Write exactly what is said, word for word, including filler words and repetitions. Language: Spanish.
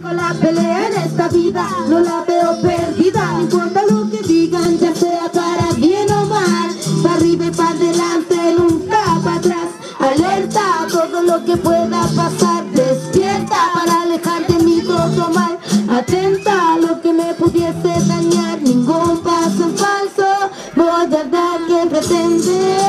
con la pelea en esta vida, no la veo perdida. No importa lo que digan, ya sea para bien o mal, para arriba y para adelante, nunca para atrás. Alerta a todo lo que pueda pasar, despierta para alejar de mí todo mal. Atenta a lo que me pudiese dañar, ningún paso en falso voy a dar que pretender.